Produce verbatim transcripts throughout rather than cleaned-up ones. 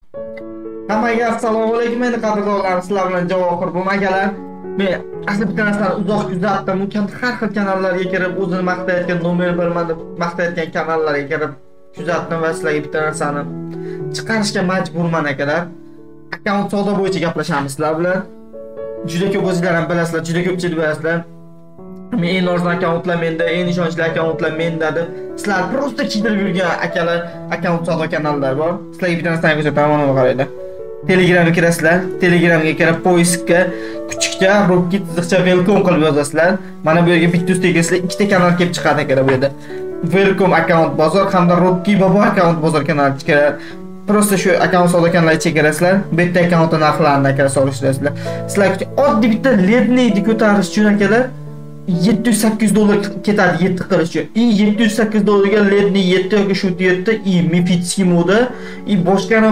Hammaga assalomu alaykum. Meni qadrdonlarim, sizlar bilan Javohir bu akalar. Men asli bitta narsani uzoq kuzatdim. U har xil kanallarga kirib, o'zini maqtayotgan, nomer birman deb maqtayotgan kanallarga kirib kuzatdim va sizlarga bitta narsani chiqarishga majburman akalar. Akkaunt savdo bo'yicha gaplashamiz sizlar bilan. Juda ko'p o'zingizlar ham bilasizlar, juda ko'pchilik bilasizlar. Men eng arzon akkauntlar menda, eng ishonchli akkauntlar menda deb sizlar prosta kiydirib yurgan akalar, akkaunt savdo kanallar bor. Sizlarga bitta narsani ko'rsataman, mana qaranglar. Telegramga kirasizlar. Telegramga kirib poiskka kuchukcha Rocky chiziqcha welcome qilib yozasizlar. Mana bu yerga bitta ustiga kirasizlar, ikkita kanal kelib chiqadi akalar bu yerda. Welcome akkaunt bozor hamda Rocky Bobo akkaunt bozor kanali chiqadi. Prosta shu akkaunt savdo kanallariga chekarasizlar. Bitta akkaunt narxlarini akalar solishtirasizlar. Sizlar oddiy bitta ledni ko'tarish uchun akalar yetti yuz sakkiz dollar ketadi yetti qilish uchun. I yetti yuz sakkiz dollarga ledni yetti yoki shu yetti i mifitskiy moda i boshqani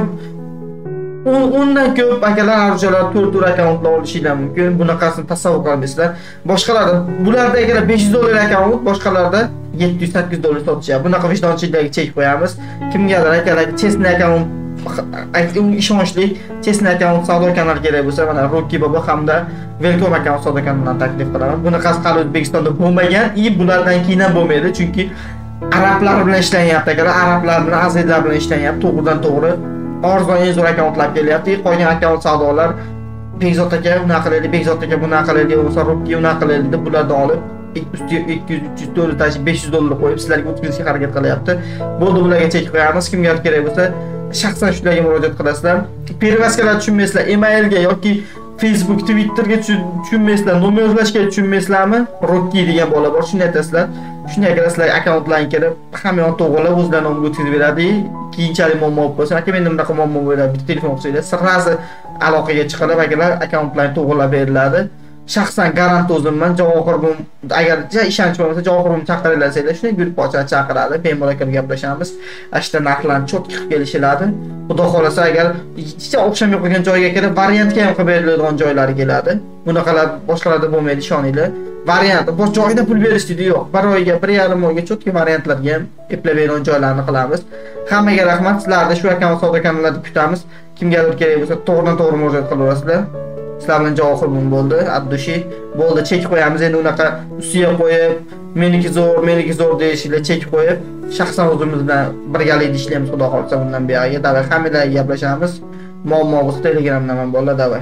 ondan ko'p akalar arjolar to'rt to'rt akkauntlar olishinglar mumkin. Bunaqasini tasavvur qilmaysizlar. Boshqalarda bularda akalar besh yuz dollar akkaunt, boshqalarda yetti yuz sakkiz dollar sotishyapti. Bunaqa vijdonchiliklarga chek qo'yamiz. Kimgadir akalar chestni akkaunt ishonchli chestni akkaunt savdo kanali kerak bo'lsa, mana Rocky Bobo hamda Welcome akkaunt savdo kanalidan taklif qilaman. Bunaqasi hali O'zbekistonda bo'lmagan, i bulardan keyin ham bo'lmaydi, chunki arablar bilan ishlanyapti akalar, arablar bilan, azizlar bilan ishlanyapti, to'g'ridan to'g'ri. Arzon eng zo'r akkauntlar kelyapti. Qolgan akkaunt savdolar Bekzod aka unaqa qilaylik, Bekzod aka bunaqa qilaylik, bo'lsa Rocky unaqa qilaylik deb bulardan olib ustiga ikki yuz uch yuz dollar tashib besh yuz dollar qo'yib sizlarga o'tkazishga harakat qilyapti. Bo'ldi, bularga chek qo'yamiz. Kimga kerak bo'lsa, shaxsan shularga murojaat qilasizlar. Pervaskalar tushunmaysizlar, emailga yoki Facebook, Twitterga tushunmaysizlar, nomer yozishga tushunmaysizlarmi? Rocky degan bola bor, shuni aytasizlar. Shunday qarasizlar, akkauntlarga kirib, hamma yo'q to'g'rilab o'zlarining nomiga o'tkazib beradi. Keyinchalik muammo bo'lsa, aka menda bunaqa muammo bo'ladi, bitta telefon qilsanglar, sirrazi aloqaga chiqilib, akalar akkauntlarni to'g'rilab beriladi. Shaxsan garant o'zimman, Javohir bu agar ishonch bo'lmasa, Javohirni chaqiringlar desanglar, shunday yurib pochani chaqiradi, bemalol kelib gaplashamiz. Ashta narxlarni cho'tki qilib kelishiladi. Xudo xolasa agar hech o'xshamay qolgan joyga kirib, variantga ham qilib beriladigan joylari keladi. Bunaqalar boshqalarda bo'lmaydi, ishoninglar. Variant, bosh joyida pul berish deydi yo'q. Bir oyga, bir yarim oyga cho'tki variantlarga ham eplab beradigan joylarni qilamiz. Hammaga rahmat. Sizlarni shu akkaunt savdo kanallarida kutamiz. Kimgadir kerak bo'lsa, to'g'ridan to'g'ri murojaat qilaverasizlar. Sizlar bilan Javohir bo'ldi, Abdushi bo'ldi, chek qo'yamiz. Endi unaqa ustiga qo'yib, meniki zo'r, meniki zo'r deyishinglar chek qo'yib, shaxsan o'zimiz bilan birgalikda ishlaymiz, xudo xolsa bundan buyog'iga. Davay hammalarga gaplashamiz. Muammo bo'lsa Telegramdan ham bo'ladi, davay.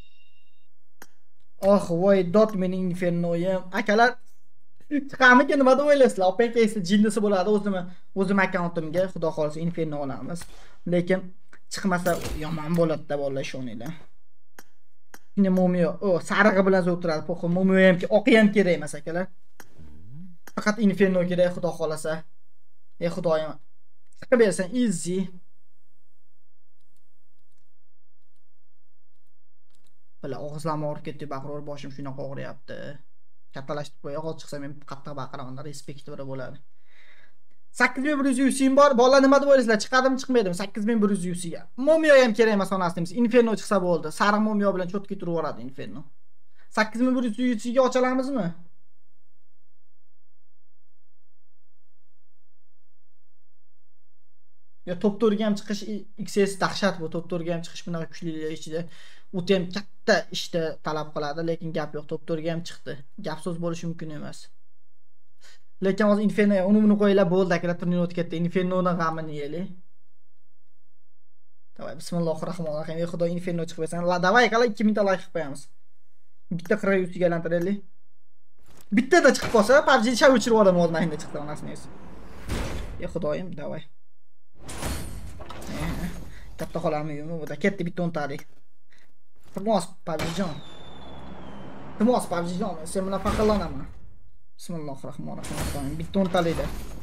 Oh, voy, dot mening infernoyim. Akalar, chiqamikin nima deb o'ylaysizlar? Openkaysi jinnisi bo'ladi, o'zim o'zim akkauntimga xudo xolsa inferno olamiz. Lekin chiqmasa yomon bo'ladi-da, bolalar ishoninglar. Shunday mo'miyo, o sarig'i bilan o'tiradi, po'qi mo'miyo ham, oqi ham kerak emas akalar. Faqat inferno kerak, xudo xolasa. Ey xudoyim. Chiqib bersan, easy. Bala og'izlarim og'rib ketdi, baqirib boshim shunaqa og'riyapti. Kattalashib qo'ya, hozir chiqsam men qattiq baqiraman, respekt bora bo'ladi. sakkiz ming bir yuz U C bor. Bolalar nima deb o'ylaysizlar? Chiqadimi, chiqmaydimi? sakkiz ming bir yuz U C ga. Mo'miyo ham kerak emas onasimiz. Inferno chiqsa bo'ldi. Sariq mo'miyo bilan cho'tki turaveradi Inferno. sakkiz ming bir yuz U C ga ocha olamizmi? Yo, top to'rga ham chiqish X S dahshat bu. Top to'rga ham chiqish bunaqa kuchlilar ichida. U ham katta ishda talab qiladi, lekin gap yo'q. Top to'rga ham chiqdi. Gap so'z bo'lishi mumkin emas. Lekin hozir Inferno uni buni qo'yilib bo'ldi akalar, turnir o'tib ketdi. Infernoning g'amini yeylik. Davay, bismillahirrohmanirrohim. Ey xudo, Inferno chiqib bersan. La, davay akalar, ikki ming ta like qilib qo'yamiz. Bitta qirq yuz ga aylantiraylik. Bittada chiqib qolsa, P U B G shav o'chirib olaman hozir menga chiqdi onasini. Ey xudoyim, davay. Katta xolamni yumi bu da ketdi bitta o'n talik. Iltimos P U B G jon. Iltimos P U B G jon, sen bilan faqirlanaman. Bismillahirrohmanirrohim. Bitta o'n talikda.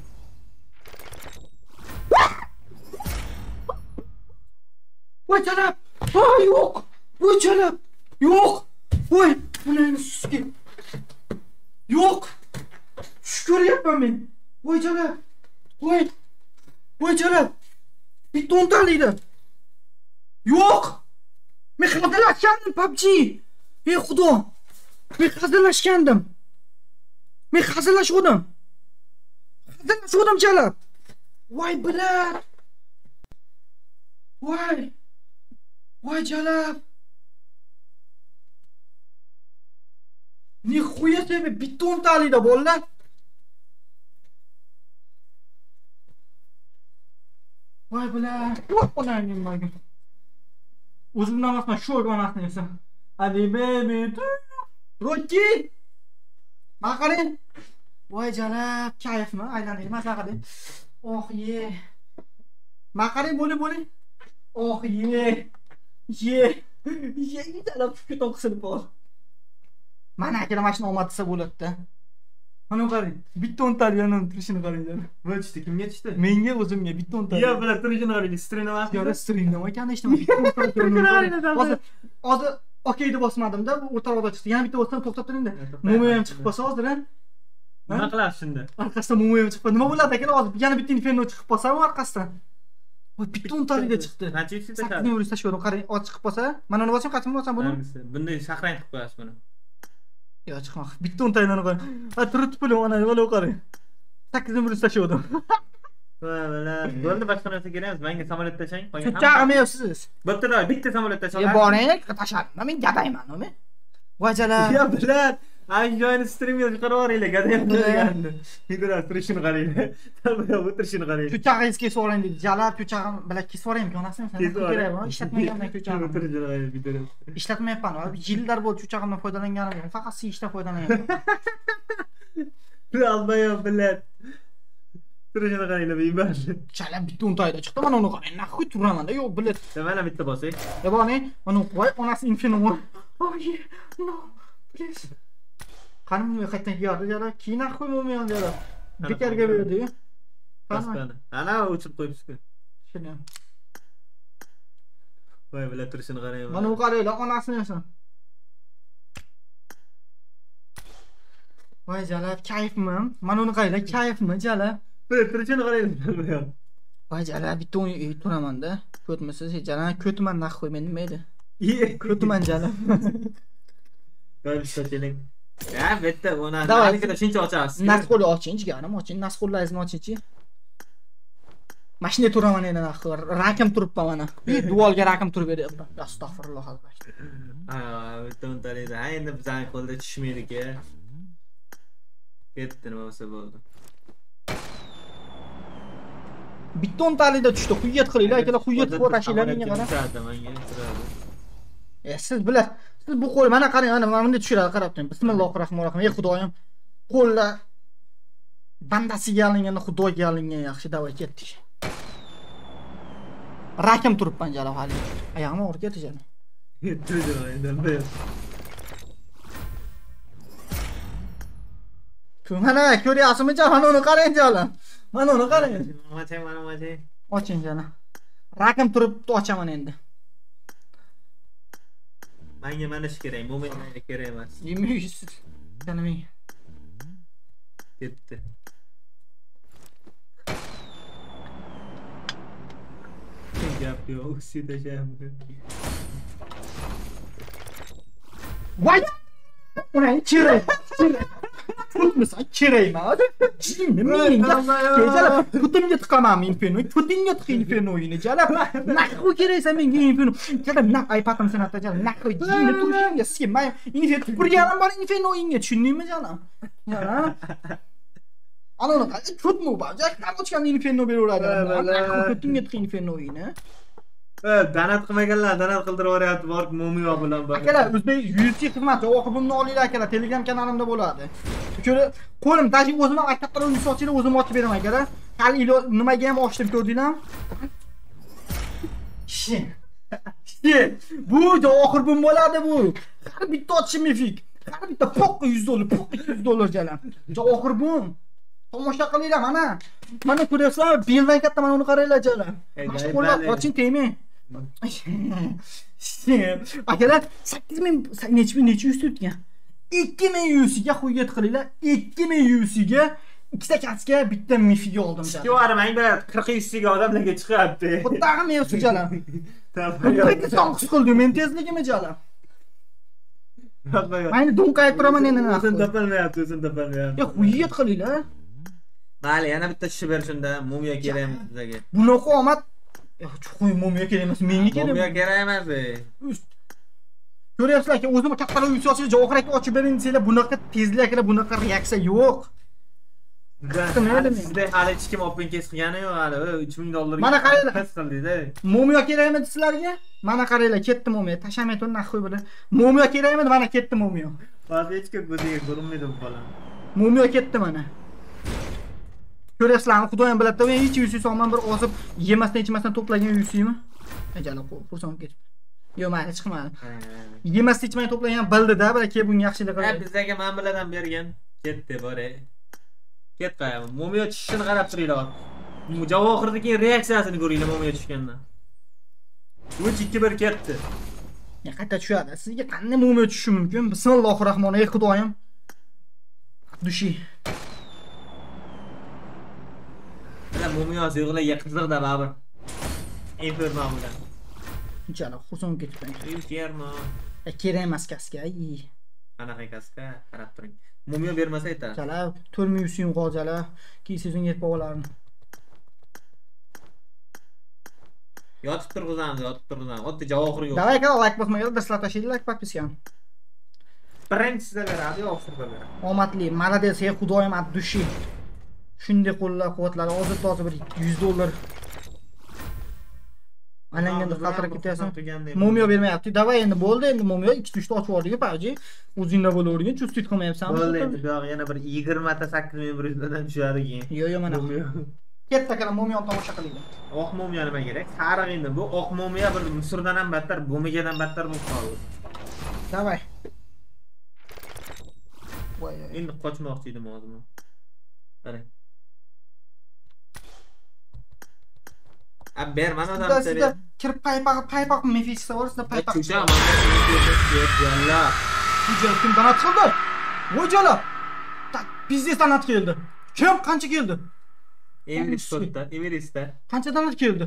Voy jalab. Voy yo'q. Voy jalab. Yo'q. Voy, bunayni suski. Yo'q. Shukr yapman men. Voy jalab. Voy. Voy jalab. Bitta o'n talikda. Yo'q. Men hazırlashgandim P U B G. Ey xudo. Men hazırlashgandim. Men hazırlashgandim. Hazırlashgandim jalab. Voy bilat. Voy. Voy jalab. Nixuya себе bitta o'ntalida bolalar. Voy bular. Onang nimaga? O'zimdan emasman, shu o'rganasini esa. Hadi baby. Roki. Maqaring. Voy jalab, kayfmi? Aylanay, maza qilay. Oh ye. Maqaring bo'li bo'li. Oh ye. Ye. Ye, jalab kuton qisilib bor. Mana akira mashina omad desa bo'ladi-da. Mana qarang, bitta o'ntali yana turishini qarang jalab. Nima tushdi? Kimga tushdi? Menga o'zimga bitta o'ntali. Ya bular turishini qarang, string emas. Yo'q, string nima ekan eshitdim. Bitta o'ntali. Hozir hozir okey deb bosmadim-da, bu o'rtaroqda chiqdi. Yana bitta bosdim, to'xtab turing-da. Momo ham chiqib qolsa hozir, ha? Nima qilasiz shunda? Orqasidan momo ham chiqib qoldi. Nima bo'ladi ekan hozir? Yana bitta inferno chiqib qolsa, orqasidan. Voy, bitta o'ntaliga chiqdi. Qancha yutib sakkiz ming yurib tashlaydim. Qarang, och chiqib qolsa, mana uni bosam, qachon bosam buni? Bunday saqrang qilib qo'yasiz buni. Yo'q, chiqmoq. Bitta o'ntalini qarang. Ha, turib pulim ana, mana qarang. sakkiz ming yurib tashladim. Va bala, bo'ldi boshqa narsa kerak emas. Menga samolyot tashlang. Chaqmayapsiz. Bitta, bitta samolyot tashlang. Ya boring, tashladim. Men gadayman, nima? Voy jalab. Ya bilat. Ay joyini streamga chiqarib yuboringlar, gadayam bo'lgandi. Videolar turishini qaranglar. Tabiiy o'tirishini qaranglar. Ko'chag'ingiz kesib yuboring dedi. Jalab ko'chag'im bilan kesib yuboraymi, onasini sen kerakmi? Ishlatmaganman ko'chag'imni. O'tirishini qaranglar videolar. Ishlatmayapman. Yillar bo'ldi ko'chag'imdan foydalanganim yo'q. Faqat siyishdan foydalanyapman. Albayam bilat. Turishini qaranglar, beybarli. Jalab bitta o'ntayda chiqdi. Mana uni qarang. Naxuy turaman-da. Yo'q, bilat. Mana bitta bosing. Ya bani, mana voy onasi infinum. Oh, no. Please. Qani bunga qaytdan keldi jalab? Keyin qo'ymayman men jalab. Bekarga berdi-yu. Qani? Ana o'chirib qo'yibsiz-ku. Shuni. Voy bilan turishini qarang. Mana u qaranglar, onasini esa. Voy jalab, kayfmi? Mana uni qaranglar, kayfmi jalab? Bir turishini qaranglar. Voy jalab, bitta o'yin turaman-da. Ko'tmisiz, jalab, ko'tman naqo'y men nima edi? Ko'tman jalab. Voy bistachilik. Ya bitta ona halikada shuncha ochasiz. Nasqo'li oching, jigarim, oching, nasqo'llaringizni oching-chi. Mashina turaman endi naqor. Rakam turibman mana. Ey, duolga rakam turib beryapti. Astag'firulloh azbak. Ha, bitta o'ntalaydi. Ha, endi bizning qo'lda tushmaydi-ku. Ketdi nima bo'lsa bo'ldi. Bitta o'ntalida tushdi. Quyat qilinglar, akalar, quyat qilib tashinglar menga qarang. E, siz bilan siz bu qo'l mana qarang, mana bunday tushiradi, qarab turing. Bismillahir rohmanir rohim. Ey Xudoyim, qo'llar bandasiga alinganda Xudoga alingan yaxshi, davay ketdik. Rakam turibman jalab hali. Oyog'im og'rib ketdi jalab. Turdi endi bir. Mana ko'ryapsizmi jalab? Mana uni qarang jalab. Mana uni qarang. Mana mana mana. Oching jalab. Rakam turibdi, ochaman endi. Menga mana shu kerak, mo'minlarga kerak emas. Yemiysiz. Taniming. Ketdi. Gap yo'q, sida jamdi. Voy! Uni chiray. Tutmasa chirayma. Jinni menga. Jalab, putimga tiqaman inferno. Putingga tiq infernoyini jalab. Naqo keraksa menga inferno. Jalab, naq iPad'im sanatda jalab. Naqo jinni turishingga sen. Men inferno burganim bor infernoyingga tushundingmi jalab? Jalab. Ana uni qancha tutmu bor. Jalab, qancha inferno beraveradi. Naqo putingga tiq infernoyini. Danat qilmaganlar, danat qildirib yuboryapti, borib mo'miyo bilan bor. Akalar, o'zbek U F C xizmati o'qibimni olinglar akalar, Telegram kanalimda bo'ladi. Ko'ra, qo'lim tajib o'zim ham kattalar o'yin sochinglar, o'zim ochib beraman akalar. Hali nimaga ham ochdim ko'rdinglarmi? Shi. Shi. Bu oxir bum bo'ladi bu. Har bitta ochishim mifik. Har bitta poq yuz dollar, poq ikki yuz dollar jalam. Jo oxir bum. Tomosha qilinglar mana. Mana ko'ryapsizlar, beldan katta mana uni qaranglar jalam. Mana qo'llar oching tegmang. Akalar, sakkiz ming necha ming necha yuz tutgan. ikki ming yuziga quyat qilinglar. ikki ming yuziga ikkita kaska bitta mifiga oldim jalam. Yo'q, men bir qirq yuziga odamlarga chiqyapti. Xuddag'i men shu jalam. Tabiiy. Qis qildim men tezligimi jalam. Mayli do'nqayib turaman endi. O'zim topolmayapti, o'zim topolmayapti. Yo'q, quyat qilinglar. Mayli, yana bitta tushib ber shunda, mumiyo kerakmi bizga. Bunaqa omad Chuqur mo'miyo kerak emas, menga kerak. Mo'miyo kerak emas. Ko'ryapsizlarki, o'zim kattalar uysi ochib, javohirga ochib bering desanglar, bunaqa tezlikda, bunaqa reaksiya yo'q. Sizda hali hech kim open kes qilgani yo'q hali. uch ming dollarga. Mana qaranglar. Kes qildingiz-da. Mo'miyo kerakmi sizlarga? Mana qaranglar, ketdi mo'miyo. Tashamay turib naqo'y bilan. Mo'miyo kerakmi? Mana ketdi mo'miyo. Hozir hech kim ko'ziga ko'rinmaydi bu bola. Mo'miyo ketdi mana. Ko'ryapsizlarmi? Xudoyim biladi, men hech uysi solman bir ozib yemasdan ichmasdan to'plagan uysimi? Ajala xursand ketib. Yo'q, mayli chiqmadi. Yemasdan ichmay to'plagan bildi-da, balki kelib bunga yaxshilik qiladi. Ha, bizlarga ma'muladan bergan. Ketdi, bore. Ket qo'yaman. Mo'miyo tushishini qarab turinglar. Javohirdagi reaksiyasini ko'ringlar mo'miyo tushgandan. uch ikki bir ketdi. Ya qayta tushadi. Sizga qanday mo'miyo tushishi mumkin? Bismillahirrohmanirrohim. Xudoyim. Dushi. Mana mo'miyosi yo'qlarga qiziqda baribir. Inferno bilan. Inchalo xursand ketibman. Inferno. Ya kerak emas kaska. Ay. Qanaqa kaska? Qarab turing. Mo'miyo bermasa aytadi. Chala, to'rt ming so'm qoljalar. Keysizing yetib olarini. Yotib turg'izamiz, yotib turg'izamiz. Oddiy javohir yo'q. Давай, ка лайк bosmagan, dastlab like подписка. Birinchisida beradi, oxirida beradi. Omadli, молодец, ey xudoyim at dushi. Shunday qo'llab-quvvatlar, hozir toza bir yuz dollar. Alanganda xatirga ketyapsan. Mo'miyo bermayapti. Давай endi bo'ldi, endi mo'miyo ikkita uchta ochib yubordik, paji. O'zingda bo'lavergin, chustit qilmayapsan. Bo'ldi, endi bu yoq yana bir yigirma ta sakkiz ming bir yuz dan tushadi keyin. Yo'q, yo'q, mana. Katta kana mo'miyoni tomosha qiling. Oq mo'miyo nima kerak? Sariq endi bu oq mo'miyo bir Misrdan ham battar, Bo'migadan battar bo'lib qoldi. Давай. Voy. Endi qochmoqchi edim hozir. Qarang. Ab berman odamga. Kirib paypaq paypaq mefisda bor, sizda paypaq. Chucha, mana yalla. Chucha kim donat qildi? Vo'jala. Tak biznes donat keldi. Kim qancha keldi? Everestda, Everestda. Qancha donat keldi?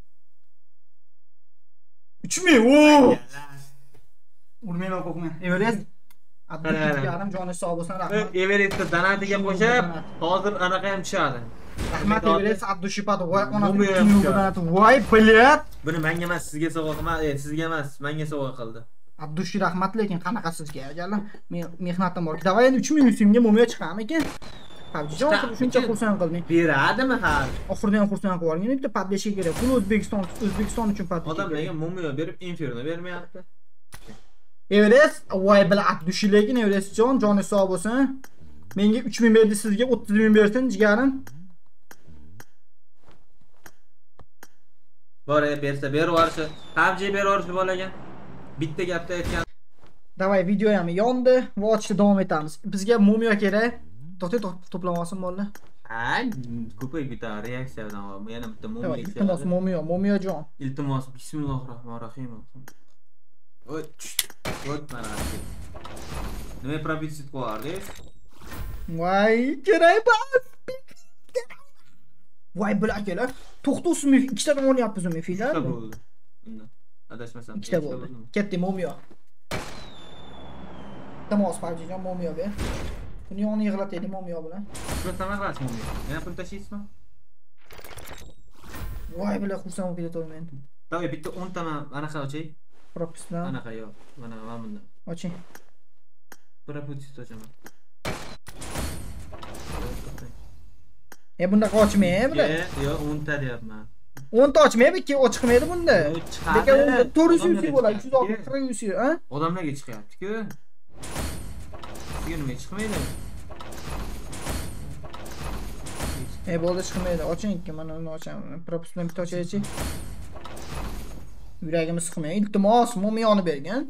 uch ming. Oo! Urmayman qo'rqmang. Everest yarim joni sog' bo'lsin, rahmat. Everestda donatiga qo'shib, hozir anaqa ham tushadi. Rahmat Everest Abdushipad voy ona voy bilyat. Buni menga emas, sizga sovg'a qilmadi, sizga emas, menga sovg'a qildi. Abdushi rahmat, lekin qanaqa sizga ajallar? Men mehnatim bor. Davay endi uch ming so'mga mo'miyo chiqami ekan? Pabjon shuncha xursand qilmang. Beradimi hal? Oxirida ham xursand qilib yuborgan. Bitta padlashga kerak. Pul O'zbekiston, O'zbekiston uchun padlash. Odamlarga mo'miyo berib, Inferno bermayapti. Everest voy bil Abdushi, lekin Everest jon, joni sog' bo'lsin. Menga uch ming berdi, sizga o'ttiz ming bersin, jigarim. Bor bersa bervorchi, P U B G bervorchi bolaga. Bitta gapda aytgan. Davay video ham yondi, watchda davom etamiz. Bizga mo'miyo kerak. To'xtay to'plamoqsin bolalar. Ha, ko'pay bitta reaksiyadan var. Yana bitta mo'miyo. Iltimos mo'miyo, mo'miyo jon. Iltimos, bismillahirrohmanirrohim. O't, o't mana. Nima probitsit qo'yardiz? Voy, kerak bas. Voy bilakelar, to'xtovsiz ikkitadan o'ynayapmiz umi fillar. Ikkita bo'ldi. Bunda adashmasam. Ikkita bo'ldi. Ketdi mo'miyo. Iltimos Parjijon mo'miyo ber. Buni yoni yig'lataydi mo'miyo bilan. Shu tamamas mo'miyo. Yana pul tashiysizmi? Voy bila xursand bo'lib ketaman. Davay bitta o'n ta anaqa oching. Propisdan. Anaqa yo'q. Mana mana bunda. Oching. Propisit ochaman. E bunda ochmaydi bular. Yo'q, o'n ta deyapman. o'n ta ochmaydi, ikki ochiqmaydi bunda. Lekin to'rt yuz so'm bo'ladi, uch yuz oltmish qirq yuz, ha? Odamlarga chiqyapti-ku. Sizga nima chiqmaydi? E bo'ldi, chiqmaydi. Oching ikki, mana uni ochaman. Propis bilan bitta ochaychi. Yuragimiz siqmay. Iltimos, mo'miyoni bergan.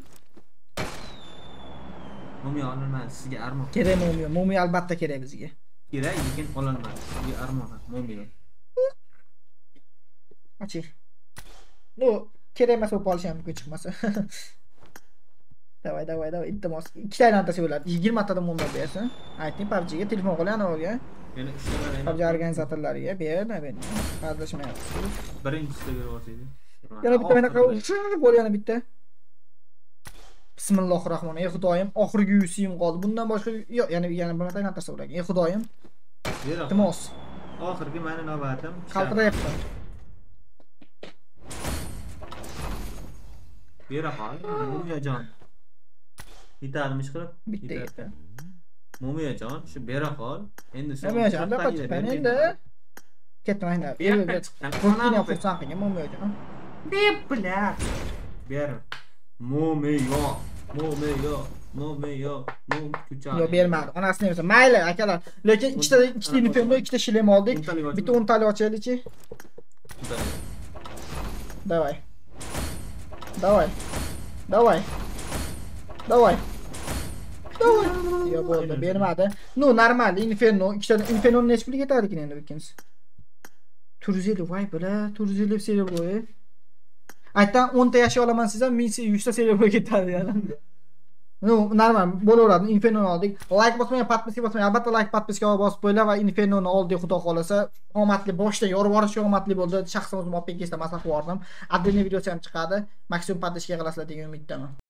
Mo'miyo ololmadi, sizga armon. Kerak mo'miyo, mo'miyo albatta kerak bizga. Kerak, lekin ololmadi. Sizga armon, mo'miyo. Oching. No, kerak emas bo'lib qolishi ham mumkin chiqmasa. Davay, davay, davay, iltimos. Ikkita aylantasi bo'ladi. yigirma tadan mo'miyo bersin. Ayting P U B G ga telefon qiling anaviga. Yana ishlayman. P U B G organizatorlariga berma berma. Qadrlashmayapsiz. Birinchisida berib Yana bitta manaqa bo'lgan yana bitta. Bismillahirrohmanirrohim. Ey Xudoyim, oxirgi yuzim qoldi. Bundan boshqa yo'q, yana yana bir marta aylantirsa bo'lar. Ey Xudoyim. Iltimos. Oxirgi meni navbatim. Qaltirayapti. Bera qol. Mo'miyajon. Yetadimish qilib? Bitta yetdi. Mo'miyajon, shu bera qol. Endi sen Mo'miyajon, daqa chiqpan endi. Ketmaydi. Qo'rqinib xursand qilgan Mo'miyajon. Deb bilar. Ber. Mo'miyo, mo'miyo, mo'miyo, mo'm kuchar. Yo'q, bermadi. Onasini bersa. Mayli, akalar. Lekin ikkita ikkita uniformda ikkita shilem oldik. Bitta o'n tali ochaylik-chi. Давай. Давай. Давай. Давай. Давай. Yo'q, bo'ldi, bermadi. No, normal, Inferno, ikkita Inferno necha pulga ketadi ekan endi ikkinchisi? to'rt yuz ellik, voy bola, to'rt yuz ellik server. Aytdan o'n ta yashay olaman sizdan ming yuz ta server ketadi yana. No, normal bo'laveradi. Inferno oldik. Like bosmang, podpiska bosmang. Albatta like, podpiska bosib qo'yinglar va Inferno ni oldik, xudo xolasa. Omadli boshda yorib yuborish omadli bo'ldi. Shaxsan o'zim olib ketishda maslahat berdim. Отдельный videosi ham chiqadi. Maksimum podpiska qilasizlar degan umiddaman.